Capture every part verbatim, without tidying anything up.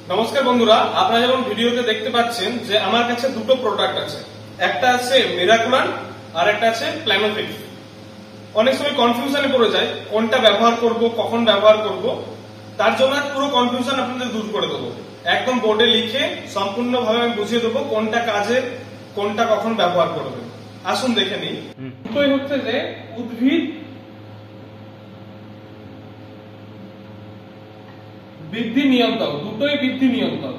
নমস্কার বন্ধুরা, আপনারা যেমন ভিডিওতে দেখতে পাচ্ছেন যে আমার কাছে দুটো প্রোডাক্ট আছে, একটা আছে মিরাকুলান আর একটা আছে প্ল্যানোফিক্স। অনেক সময় কনফিউশনে পড়ে যায় কোনটা ব্যবহার করব, কখন ব্যবহার করব। তার জন্য পুরো কনফিউশন আপনাদের দূর করে দেবো, একদম বোর্ডে লিখে সম্পূর্ণভাবে আমি বুঝিয়ে দেবো কোনটা কাজে, কোনটা কখন ব্যবহার করবে। আসুন দেখে নিই। দুটোই হচ্ছে যে উদ্ভিদ বৃদ্ধি নিয়ন্ত্রক, দুটোই বৃদ্ধি নিয়ন্ত্রক।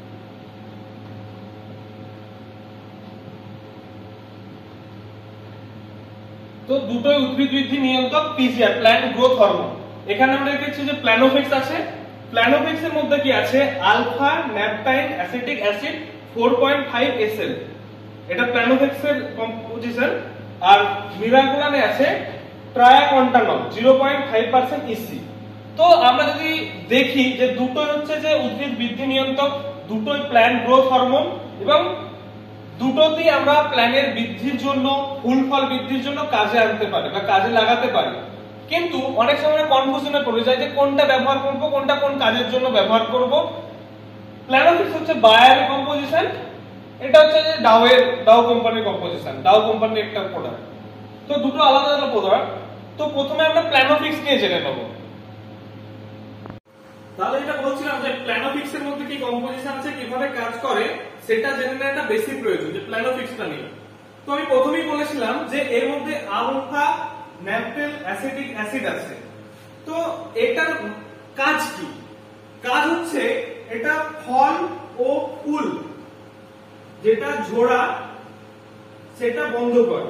তো দুটোই উদ্ভিদ বৃদ্ধি নিয়ন্ত্রক পিজিআর, প্ল্যান্ট গ্রোথ হরমোন। এখানে আমরা দেখেছি যে প্ল্যানোফিক্স আছে। প্ল্যানোফিক্স এর মধ্যে কি আছে? Alpha naphthyl acetic acid four point five SL, এটা প্ল্যানোফিক্স এর কম্পোজিশন। আর মিরাকুলানে আছে triacontanol zero point five percent EC. তো আমরা যদি দেখি যে দুটো হচ্ছে যে উদ্ভিদ বৃদ্ধি নিয়ন্ত্রক, দুটোই প্ল্যান্ট গ্রোথ হরমোন এবং দুটোতেই আমরা প্ল্যানের বৃদ্ধির জন্য, ফুল ফল বৃদ্ধির জন্য কাজে আনতে পারি বা কাজে লাগাতে পারি। কিন্তু অনেক সময় কনফিউশনে পড়ে যায় যে কোনটা ব্যবহার করব, কোনটা কোন কাজের জন্য ব্যবহার করব। প্ল্যানোফিক্স হচ্ছে বায়ার কম্পোজিশন, এটা হচ্ছে যে ডাও এর ডাও কোম্পানির কম্পোজিশন, ডাও কোম্পানির একটা প্রোডাক্ট। তো দুটো আলাদা আলাদা প্রোডাক্ট। তো প্রথমে আমরা প্ল্যানোফিক্স নিয়ে জেনে নেব। তাহলে যেটা বলছিলাম যে প্ল্যানোফিক্স এর মধ্যে কি কম্পোজিশন আছে, কিভাবে কাজ করে, সেটা জেনে নেওয়াটা বেশি প্রয়োজন যে প্ল্যানোফিক্সটা নিয়ে। তো আমি প্রথমেই বলেছিলাম যে এর মধ্যে আলফা ন্যাপটেল অ্যাসিটিক অ্যাসিড আছে। তো এটার কাজ কি? কাজ হচ্ছে এটা ফল ও ফুল যেটা ঝোড়া সেটা বন্ধ করে,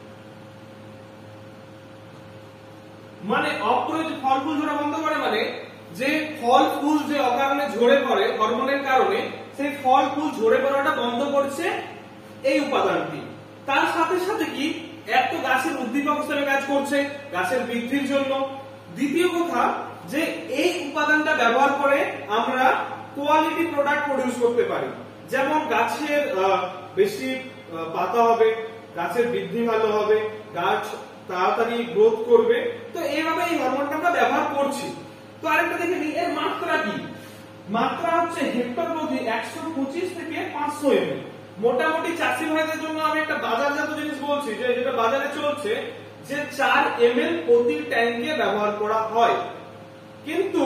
মানে অপ্রয়োজন ফল ফুল ঝোড়া বন্ধ করে, মানে যে ফল ফুল যে অকারণে ঝরে পড়ে হরমোনের কারণে, সেই ফল ফুল ঝরে পড়াটা বন্ধ করছে এই উপাদানটি। তার সাথে সাথে কি এক তো গাছের উদ্দীপক হিসেবে কাজ করছে গাছের বৃদ্ধির জন্য। দ্বিতীয় কথা যে এই উপাদানটা ব্যবহার করে আমরা কোয়ালিটি প্রোডাক্ট প্রডিউস করতে পারি, যেমন গাছের বেশি পাতা হবে, গাছের বৃদ্ধি ভালো হবে, গাছ তাড়াতাড়ি গ্রোথ করবে। তো এইভাবে এই হরমোনটা আমরা ব্যবহার করছি। তো আরেকটা দেখে নিই এর মাত্রা কি। মাত্রা হচ্ছে হেক্টর প্রতি একশো পঁচিশ থেকে পাঁচশো এমএল। মোটামুটি চাষি ভাইদের জন্য আমি একটা বাজারজাত জিনিস বলছি যে যেটা বাজারে চলছে যে চার এমএল প্রতি ট্যাঙ্কে ব্যবহার করা হয়। কিন্তু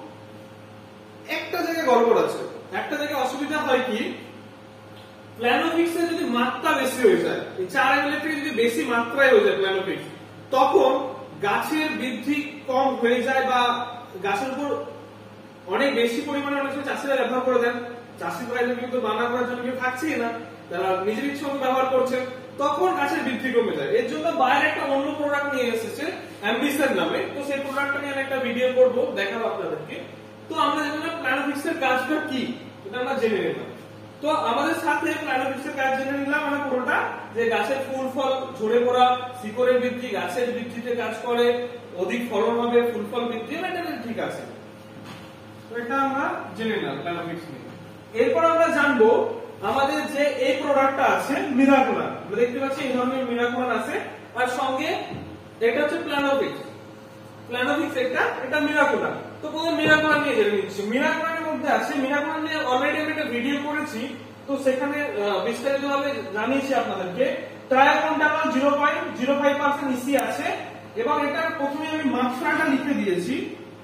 একটা জায়গায় গড়বড় আছে, একটা জায়গায় অসুবিধা হয় কি, প্ল্যানোফিক্স এর যদি মাত্রা বেশি হয়ে যায়, এই চার এমএল থেকে যদি বেশি মাত্রায় হয়ে যায় প্ল্যানোফিক্স, তখন গাছের বৃদ্ধি কম হয়ে যায় বা গাছের উপর অনেক বেশি পরিমাণে অনেক সময় চাষিরা ব্যবহার করে দেন। চাষি ভাইদের কিন্তু বানা করার জন্য কেউ থাকছেই না, তারা নিজের ইচ্ছে মতো ব্যবহার করছে, তখন গাছের বৃদ্ধি কমে যায়। এর জন্য বাইরে একটা অন্য প্রোডাক্ট নিয়ে এসেছে অ্যাম্বিশন নামে। তো সেই প্রোডাক্টটা নিয়ে আমি একটা ভিডিও করবো, দেখাবো আপনাদেরকে। তো আমরা জানলাম প্ল্যানোফিক্স এর কাজটা কি, এটা আমরা জেনে নিলাম। তো আমাদের সাথে প্ল্যানোফিক্স এর কাজ জেনে নিলাম আমরা পুরোটা, যে গাছের ফুল ফল ঝরে পড়া, শিকড়ের বৃদ্ধি, গাছের বৃদ্ধিতে কাজ করে, অধিক ফলন হবে, ফুল ফল বৃদ্ধি হবে, এটা ঠিক আছে। তো এটা আমরা জেনে নিলাম প্ল্যানোফিক্স নিয়ে। এরপর আমরা জানবো আমাদের যে এই প্রোডাক্টটা আছে মিরাকুলান। আমরা দেখতে পাচ্ছি এই ধরনের মিরাকুলান আছে, আর সঙ্গে এটা হচ্ছে প্ল্যানোফিক্স। প্ল্যানোফিক্স এটা এটা মিরাকুলান। তো প্রথমে মিরাকুলান নিয়ে জেনে নিচ্ছি। মিরাকুলানের মধ্যে আছে, মিরাকুলান নিয়ে অলরেডি আমি একটা ভিডিও করেছি, তো সেখানে বিস্তারিতভাবে জানিয়েছি আপনাদেরকে। Triacontanol zero point zero five percent EC আছে এবং এটার প্রথমে আমি মাত্রাটা লিখে দিয়েছি।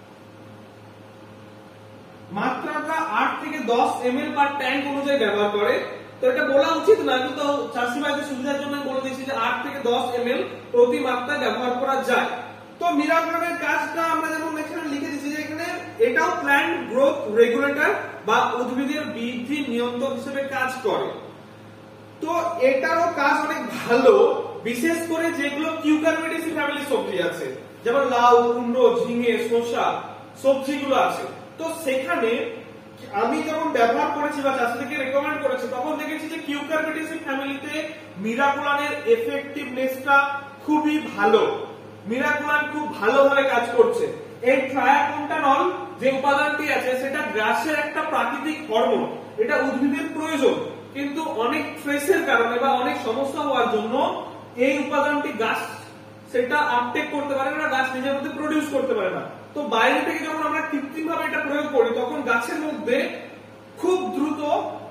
মাত্রাটা আট থেকে দশ এমএল পার ট্যাঙ্ক অনুযায়ী ব্যবহার করে। তো এটা বলা উচিত না, কিন্তু চাষি ভাইদের সুবিধার জন্য বলে দিয়েছি যে আট থেকে দশ এমএল প্রতি মাত্রায় ব্যবহার করা যায়। তো মিরাকুলানের কাজটা আমরা যেমন এখানে লিখে দিয়েছি যে এখানে এটাও প্ল্যান্ট গ্রোথ রেগুলেটর বা উদ্ভিদের বৃদ্ধি নিয়ন্ত্রক হিসেবে কাজ করে। তো এটারও কাজ অনেক ভালো, বিশেষ করে যেগুলো কিউকারবিটেসি ফ্যামিলির সবজি আছে, যেমন লাউ, কুমড়ো, ঝিঙে, শসা সবজিগুলো আছে। তো সেখানে আমি যখন ব্যবহার করেছি বা চাষিদেরকে রেকমেন্ড করেছি, তখন দেখেছি যে কিউকারবিটেসি ফ্যামিলিতে মিরাকুলানের এফেক্টিভনেসটা খুবই ভালো। মিরাকুলান খুব ভালোভাবে কাজ করছে। এই ট্রায়াকন্টানল যে উপাদানটি আছে সেটা গাছের একটা প্রাকৃতিক হরমোন, এটা উদ্ভিদের প্রয়োজন, কিন্তু অনেক স্ট্রেসের কারণে বা অনেক সমস্যা হওয়ার জন্য এই উপাদানটি গাছ সেটা আপটেক করতে পারে না, গাছ নিজের মধ্যে প্রডিউস করতে পারে না। তো বাইরে থেকে যখন আমরা কৃত্রিম ভাবে এটা প্রয়োগ করি, তখন গাছের মধ্যে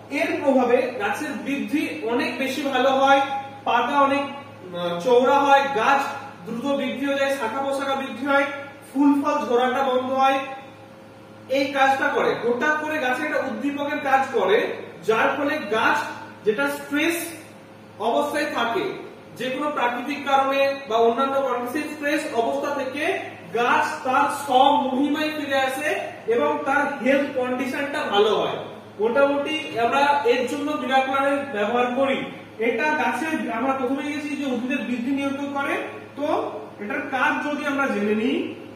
এর প্রভাবে গাছের বৃদ্ধি অনেক বেশি ভালো হয়, পাতা অনেক চওড়া হয়, গাছ দ্রুত বৃদ্ধি হয়ে যায়, শাখা প্রশাখা বৃদ্ধি হয়, ফুল ফল ঝরাটা বন্ধ হয়। এই কাজটা করে হঠাৎ করে গাছে একটা উদ্দীপকের কাজ করে, যার ফলে গাছ যেটা স্ট্রেস অবস্থায় থাকে, যে কোনো প্রাকৃতিক কারণে বা অন্যান্য কারণে স্ট্রেস অবস্থা থেকে গাছ তার সব মহিমায় ফিরে আসে এবং তার হেলথ কন্ডিশনটা ভালো হয়। মোটামুটি আমরা এর জন্য মিরাকুলারের ব্যবহার করি। এটা গাছের আমরা প্রথমে গেছি যে উদ্ভিদের বৃদ্ধি নিয়ন্ত্রণ করে, তো এটার কাজ যদি আমরা জেনে নিই,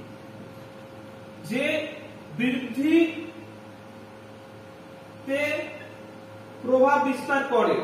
যে বৃদ্ধিতে প্রভাব বিস্তার করে।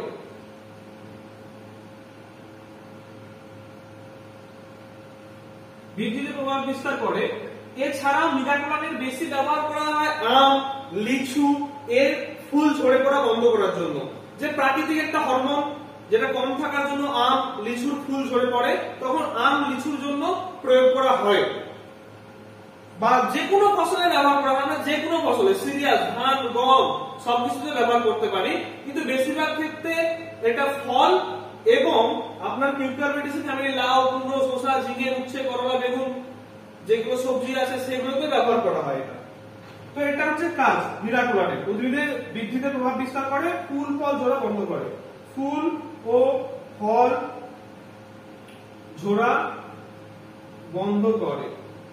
বৃদ্ধিতে প্রভাব বিস্তার করে। এছাড়াও মিরাকুলারের বেশি ব্যবহার করা হয় আম, লিচু এর ফুল ঝরে পড়া বন্ধ করার জন্য। যে প্রাকৃতিক একটা হরমোন যেটা কম থাকার জন্য আম লিচুর ফুল ঝরে পড়ে, তখন আম লিচুর জন্য প্রয়োগ করা হয়। বা যে কোনো ফসলে ব্যবহার করা হয়, না যে কোনো ফসলে, সিরিয়াল, ধান, গম সবকিছুতে ব্যবহার করতে পারি, কিন্তু বেশিরভাগ ক্ষেত্রে এটা ফল এবং আপনার কিউকারবেটিসি ফ্যামিলি, লাউ, কুমড়ো, শসা, ঝিঙে, উচ্ছে, করলা, বেগুন যেগুলো সবজি আছে সেগুলোতে ব্যবহার করা হয় এটা। তো এটা হচ্ছে কাজ মিরাকুলারের, উদ্ভিদের বৃদ্ধিতে প্রভাব বিস্তার করে, ফুল ফল ঝরা বন্ধ করে। ফুল ও ফল ঝরা বন্ধ করে।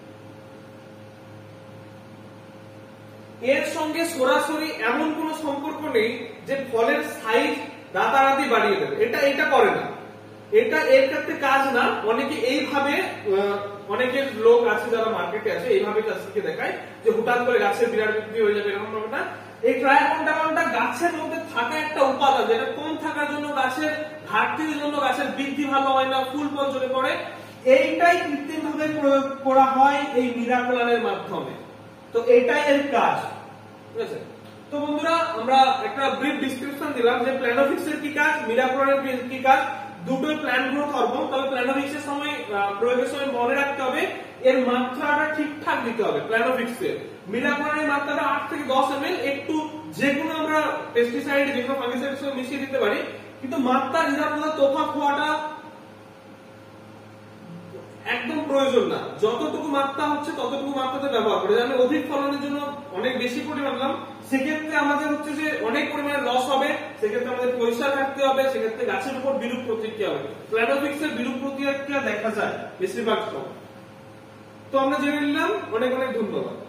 এর সঙ্গে সরাসরি এমন কোন সম্পর্ক নেই যে ফলের সাইজ রাতারাতি বাড়িয়ে দেবে, এটা এটা করে না, এটা এর ক্ষেত্রে কাজ না। অনেকে এইভাবে, অনেকের লোক আছে যারা মার্কেটে আছে এইভাবে চাষিকে দেখায় যে হুটাৎ করে গাছের বিরাট বৃদ্ধি হয়ে যাবে, এরকম ব্যাপারটা। এই ট্রাইকোডার্মাটা গাছের মধ্যে থাকা একটা উপাদান, যেটা কম থাকার জন্য গাছের ঘাটতির জন্য গাছের বৃদ্ধি ভালো হয় না, ফুল ফল ঝরে পড়ে। এইটাই কৃত্রিম ভাবে প্রয়োগ করা হয় এই মিরাকুলারের মাধ্যমে। তো এটাই এর কাজ, ঠিক আছে? তো বন্ধুরা, আমরা একটা ব্রিফ ডেসক্রিপশন দিলাম যে প্ল্যানোফিক্সের কি কাজ, মিরাকুলারের কি কাজ। দুটোই প্ল্যান্ট গ্রোথ হরমোন, তবে প্ল্যানোফিক্সের সময় প্রয়োগের সময় মনে রাখতে হবে এর মাত্রাটা ঠিকঠাক দিতে হবে। প্ল্যানোফিক্সের মিরাকুলারের মাত্রাটা আট থেকে দশ এম এল, একটু যে কোনো আমরা পেস্টিসাইড যে কোনো ফাঙ্গিসাইডের সঙ্গে মিশিয়ে দিতে পারি, কিন্তু মাত্রা নিরাপত্তা তফাৎ হওয়াটা একদম প্রয়োজন না। যতটুকু মাত্রা হচ্ছে ততটুকু মাত্রাতে ব্যবহার করে। আমি অধিক ফলনের জন্য অনেক বেশি পরিমাণ দিলাম, সেক্ষেত্রে আমাদের হচ্ছে যে অনেক পরিমাণে লস হবে, সেক্ষেত্রে আমাদের পয়সা রাখতে হবে, সেক্ষেত্রে গাছের উপর বিরূপ প্রতিক্রিয়া হবে। প্ল্যানোফিক্সের বিরূপ প্রতিক্রিয়া দেখা যায় বেশিরভাগ সময়। তো আমরা জেনে নিলাম, অনেক অনেক ধন্যবাদ।